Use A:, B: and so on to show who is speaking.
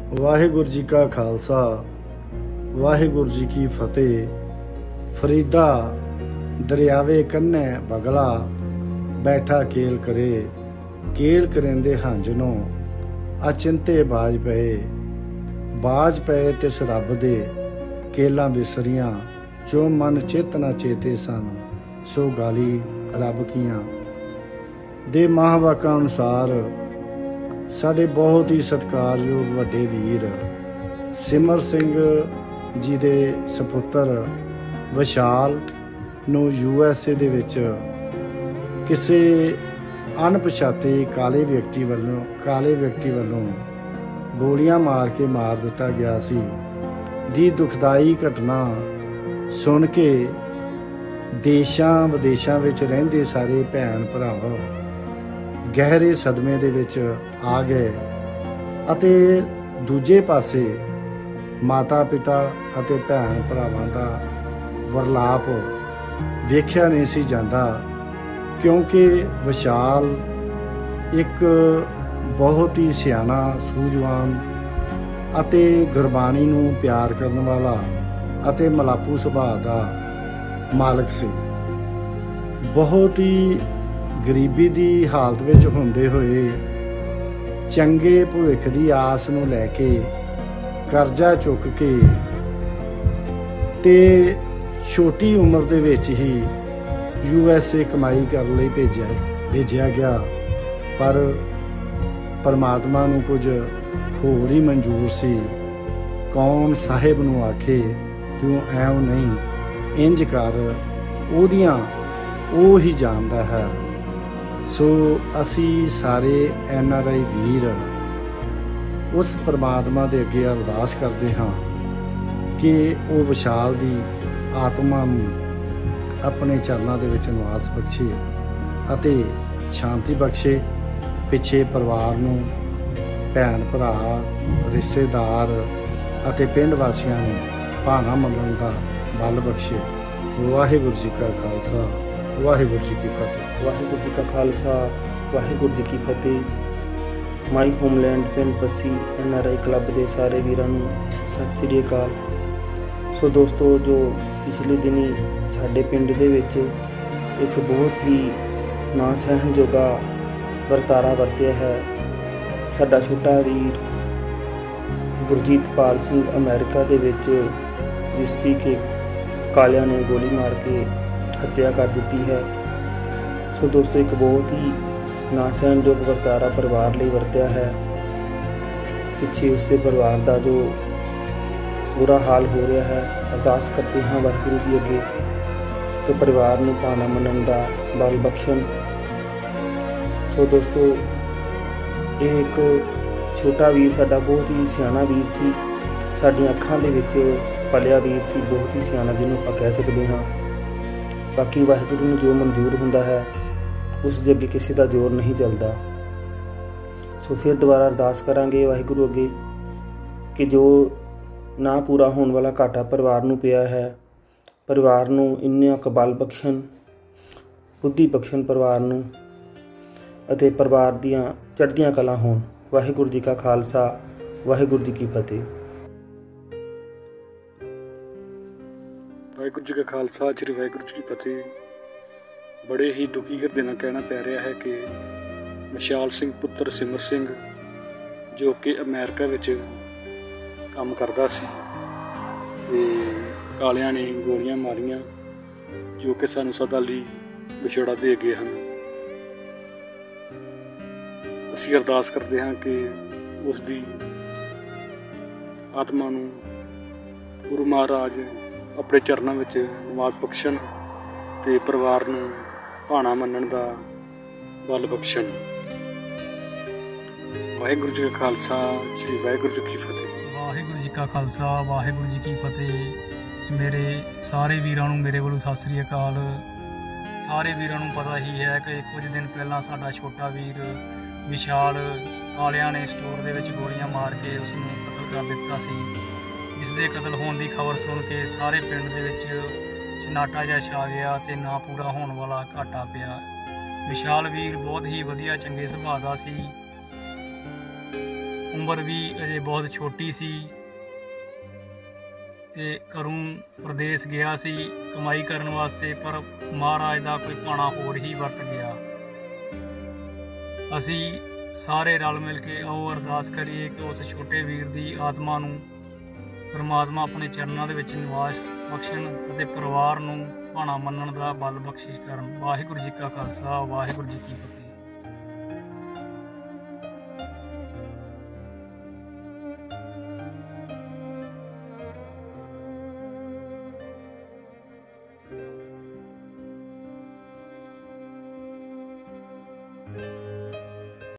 A: वाहिगुरू जी का खालसा वाहिगुरू जी की फतेह। फरीदा दरियावे कन्ने बगला बैठा केल करेंदे हंजनों अचिंते बाज पे तिस रब दे केलां बिसरियां जो मन चित ना चेते सन सो गाली रब कियां दे महावाकां अनुसार साडे बहुत ही सत्कारयोग वड्डे वीर सिमर सिंह जी दे सपुत्र विशाल नूं USA दे विच किसी अणपछाते काले व्यक्ति वालों गोलियां मार के मार दिता गया सी दी दुखदाई घटना सुन के देशां विदेशां विच रहिंदे सारे भैन भरावां गहरे सदमे दे विच आ गए अते दूजे पासे माता पिता अते भैन भरावां दा वरलाप वेख्या नहीं सी जांदा क्योंकि विशाल एक बहुत ही सियाना सूझवान अते गुरबाणी नूं प्यार करन वाला अते मलापू सुभाअ दा मालक सी। बहुत ही गरीबी दी हालत विच हुंदे होए चंगे भविख दी आस नूं लैके करजा चुक के ते छोटी उम्र दे विच ही USA कमाई करन लई भेजिया गया पर परमात्मा नूं कुछ होर ही मंजूर सी। कौन साहिब नूं आखे क्यों ऐव नहीं इंज कर ओदियां ओ ही जानदा है। सो असी सारे NRI वीर उस परमात्मा दे अगे अरदास करते हाँ कि वो विशाल दी आत्मा नूं अपने चरणों दे विच निवास बख्शे अते शांति बख्शे। पिछे परिवार नूं भैन भरा रिश्तेदार अते पिंड वासियां नूं भाना मनण दा बल बख्शे। वाहिगुरू जी का खालसा वाहिगुरू जी की फतेह।
B: वाहिगुरू जी का खालसा वाहिगुरू जी की फतेह। माई होमलैंड पिंड बसी NRI क्लब के सारे वीरां नूं सत श्री अकाल। सो दोस्तों जो पिछले दिनी साडे पिंड दे विच एक बहुत ही ना सहन जोगा वरतारा वरतिया है। साडा छोटा वीर गुरजीतपाल सिंह अमेरिका दे विच जिसकी के कालियां ने गोली मार के हत्या कर दी है। सो दोस्तों एक बहुत ही ना सहनयोग वरतारा परिवार लिए वरत्या है। पिछे उसके परिवार का जो बुरा हाल हो रहा है अरदास करते हैं वाहिगुरू जी अगे कि परिवार नूं भाना मनण दा बल बख्शण। सो दोस्तों ये एक छोटा वीर साडा बहुत ही सियाना वीर सी साडियां अखां दे विच पलिया वीर सी बहुत ही सियाना जिन्हों आपां कह सकते हाँ। बाकी वाहिगुरू नूं जो मंजूर हुंदा है उस दे अगे किसी का जोर नहीं चलता। सो फिर दोबारा अरदास करांगे वाहिगुरू अगे कि जो ना पूरा होने वाला घाटा परिवार नूं पिया है परिवार नूं इन्ना क बल बख्शण बुद्धि बख्शण परिवार नूं अते परिवार दियां चढ़दियां कलां होण। वाहिगुरू जी का खालसा वाहिगुरू जी की फतेह।
C: वाहिगुरू जी का खालसा श्री वाहिगुरू जी की फतेह। बड़े ही दुखी हिरदे नाल कहना पै रहा है कि विशाल सिंह पुत्र सिमर सिंह जो कि अमेरिका विच काम करदा सी ते कालियां ने गोलियां मारियां जो कि सानू सदा लई विछड़ा दे गए हैं। असीं अरदास करते हैं कि उसकी आत्मा नूं गुरु महाराज अपने चरणों में निवास बख्शण ते परिवार नूं भाना मनण दा बल बख्शण। वाहिगुरू जी का खालसा श्री वाहिगुरू जी की फतेह।
D: वाहिगुरू जी का खालसा वाहिगुरू जी की फतेह। मेरे सारे वीरां नूं मेरे वालों सत श्री अकाल। सारे वीरां नूं पता ही है कि कुछ दिन पहला साडा छोटा वीर विशाल कालियां ने स्टोर दे विच गोलियां मार के उसनूं कतल कर दिता सी। जिसदे कतल होने की खबर सुन के सारे पिंड दे विच सन्नाटा जिहा छा गया ते ना पूरा होने वाला घाटा पिया। विशाल वीर बहुत ही वधिया चंगे सुभाਅ दा सी। ਉਮਰ ਵੀ ਅਜੇ ਬਹੁਤ ਛੋਟੀ ਸੀ ਤੇ ਘਰੋਂ ਪ੍ਰਦੇਸ਼ ਗਿਆ ਸੀ ਕਮਾਈ ਕਰਨ ਵਾਸਤੇ, ਪਰ ਮਹਾਰਾਜ ਦਾ ਕੋਈ ਭਾਣਾ ਹੋਰ ਹੀ ਵਰਤ ਗਿਆ। ਅਸੀਂ ਸਾਰੇ ਰਲ ਮਿਲ ਕੇ ਆਓ ਅਰਦਾਸ ਕਰੀਏ ਕਿ ਉਸ ਛੋਟੇ ਵੀਰ ਦੀ ਆਤਮਾ ਨੂੰ ਪਰਮਾਤਮਾ ਆਪਣੇ ਚਰਨਾਂ ਦੇ ਵਿੱਚ ਨਿਵਾਸ ਬਖਸ਼ਣ ਅਤੇ ਪਰਿਵਾਰ ਨੂੰ ਭਾਣਾ ਮੰਨਣ ਦਾ ਬਲ ਬਖਸ਼ਿਸ਼ ਕਰਨ। ਵਾਹਿਗੁਰੂ ਜੀ ਕਾ ਖਾਲਸਾ, ਵਾਹਿਗੁਰੂ ਜੀ ਕੀ ਫਤਿਹ।